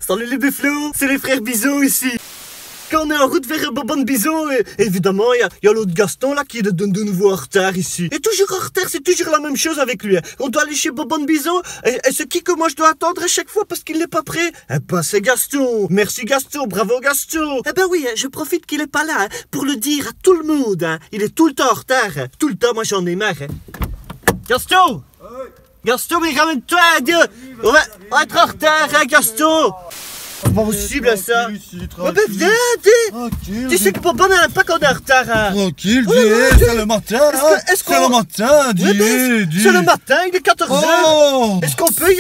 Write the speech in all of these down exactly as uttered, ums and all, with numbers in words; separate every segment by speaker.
Speaker 1: Salut les bufflos, c'est les frères Bizot ici. Quand on est en route vers Bobonne Bizot, et, évidemment, il y a, a l'autre Gaston là qui est de, de, de nouveau en retard ici. Et toujours en retard, c'est toujours la même chose avec lui. Hein. On doit aller chez Bobonne Bizot, et, et c'est qui que moi je dois attendre à chaque fois parce qu'il n'est pas prêt? Eh ben c'est Gaston. Merci Gaston, bravo Gaston. Eh ben oui, je profite qu'il est pas là hein, pour le dire à tout le monde. Hein. Il est tout le temps en retard. Hein. Tout le temps, moi j'en ai marre. Hein. Gaston oui. Gaston, mais ramène-toi, Dieu. On va, on va être en retard, hein, Gaston. C'est pas possible ça. Oh ben viens, dis. Tu sais que Bobonne n'aime pas qu'on est en retard. Hein.
Speaker 2: Tranquille, dis, oh, c'est le matin. Est-ce est-ce c'est le matin, dis,
Speaker 1: ouais, dis. C'est le matin, il est quatorze heures. Oh. Est-ce qu'on peut y...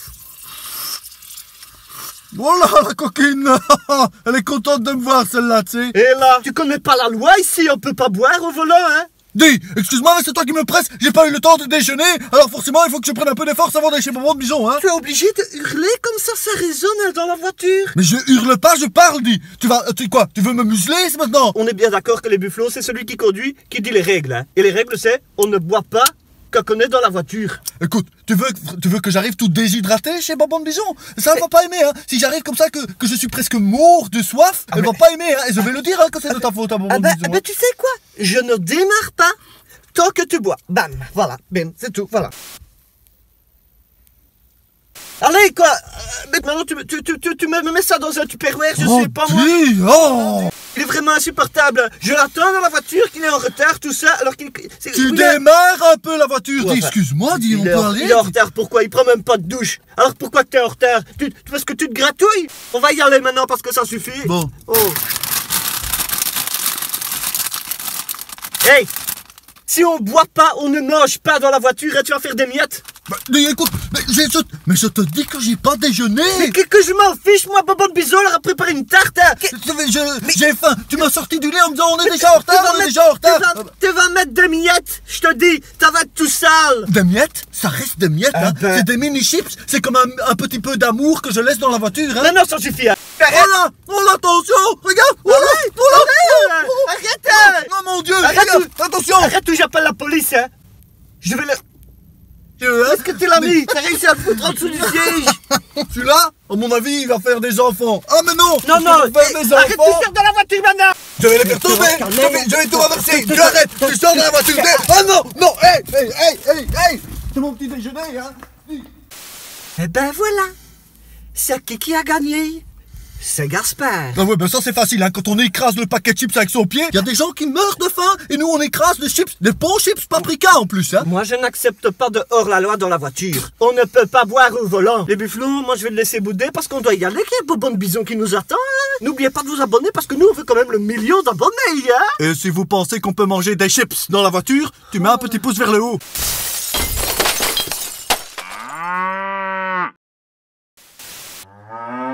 Speaker 2: Voilà la coquine. Elle est contente de me voir celle-là, tu sais.
Speaker 1: Et là, tu connais pas la loi ici, on peut pas boire au volant, hein.
Speaker 2: Dis, excuse-moi, mais c'est toi qui me presse, j'ai pas eu le temps de déjeuner, alors forcément il faut que je prenne un peu de force avant d'aller chez Bobonne Bizot, hein.
Speaker 1: Tu es obligé de hurler comme ça, ça résonne dans la voiture.
Speaker 2: Mais je hurle pas, je parle, dis. Tu vas, tu quoi, tu veux me museler, c'est maintenant?
Speaker 1: On est bien d'accord que les bufflos, c'est celui qui conduit, qui dit les règles, hein. Et les règles, c'est, on ne boit pas quand on est dans la voiture.
Speaker 2: Écoute, tu veux, tu veux que j'arrive tout déshydraté chez Bobonne Bizot? Ça, elle va pas aimer, hein. Si j'arrive comme ça, que, que je suis presque mort de soif, ah elle mais... va pas aimer, hein. Et je vais le dire, hein, que c'est de ta faute à Bobonne
Speaker 1: ah ben,
Speaker 2: Bizot.
Speaker 1: Ah ben, tu sais quoi? Je ne démarre pas tant que tu bois. Bam, voilà, bam, c'est tout, voilà. Allez, quoi. euh, Maintenant, tu, tu, tu, tu, tu me mets ça dans un tupperware, je
Speaker 2: oh,
Speaker 1: sais pas moi.
Speaker 2: Oh.
Speaker 1: Il est vraiment insupportable. Je l'attends dans la voiture, qu'il est en retard, tout ça, alors qu'il...
Speaker 2: Tu démarres un peu la voiture, dis, excuse-moi, dis, on peut aller.
Speaker 1: Il est en retard, pourquoi? Il prend même pas de douche. Alors pourquoi que t'es en retard? tu, Parce que tu te gratouilles? On va y aller maintenant parce que ça suffit.
Speaker 2: Bon.
Speaker 1: Oh. Hey! Si on boit pas, on ne mange pas dans la voiture et tu vas faire des miettes.
Speaker 2: Bah, mais écoute, mais, mais je te dis que j'ai pas déjeuné.
Speaker 1: Mais que, que je m'en fiche, moi, Bobonne Bizot leur a préparé une tarte. Hein.
Speaker 2: J'ai faim, tu m'as sorti du lit en me disant on est déjà en retard, on est déjà en retard.
Speaker 1: Tu vas, tu vas mettre des miettes, je te dis, ça va être tout sale.
Speaker 2: Des miettes? Ça reste des miettes, ah hein. Ben. C'est des mini-chips, c'est comme un, un petit peu d'amour que je laisse dans la voiture. Hein.
Speaker 1: Mais non, ça suffit. Hein.
Speaker 2: Voilà, oh là, attention, regarde, voilà,
Speaker 1: arrête,
Speaker 2: voilà,
Speaker 1: arrête, oh, arrête.
Speaker 2: Oh, oh mon Dieu,
Speaker 1: arrête,
Speaker 2: regarde, attention.
Speaker 1: Arrête ou j'appelle la police, hein. Je vais le... Est-ce que tu l'as mis? T'as réussi à le foutre en dessous du siège?
Speaker 2: Celui-là, à mon avis, il va faire des enfants. Ah mais non.
Speaker 1: Non, non,
Speaker 2: faire des enfants.
Speaker 1: Arrête, tu sors de la voiture maintenant.
Speaker 2: Je vais les faire tomber. Je vais, je vais tout renverser. Tu arrêtes, tu sors de la voiture. Ah non, non, hey, hey, hey, hey, hey. C'est mon petit déjeuner, hein.
Speaker 1: Eh ben voilà. C'est qui qui a gagné? C'est Gaspard.
Speaker 2: Ah ouais, ben ça c'est facile, hein. Quand on écrase le paquet de chips avec son pied, il y a des gens qui meurent de faim et nous on écrase des chips, des bons chips paprika en plus, hein.
Speaker 1: Moi je n'accepte pas de hors-la-loi dans la voiture. On ne peut pas boire au volant. Les bufflos, moi je vais le laisser bouder parce qu'on doit y aller, qu'il y a Bobonne Bizot qui nous attend. Hein. N'oubliez pas de vous abonner parce que nous on veut quand même le million d'abonnés, hein.
Speaker 2: Et si vous pensez qu'on peut manger des chips dans la voiture, tu mets un petit pouce vers le haut.
Speaker 3: Ah.